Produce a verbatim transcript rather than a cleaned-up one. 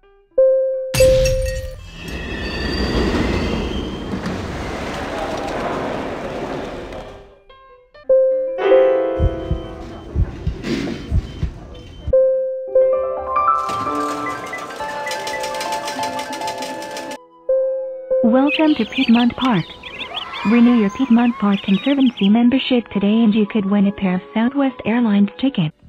Welcome to Piedmont Park. Renew your Piedmont Park Conservancy membership today and you could win a pair of Southwest Airlines tickets.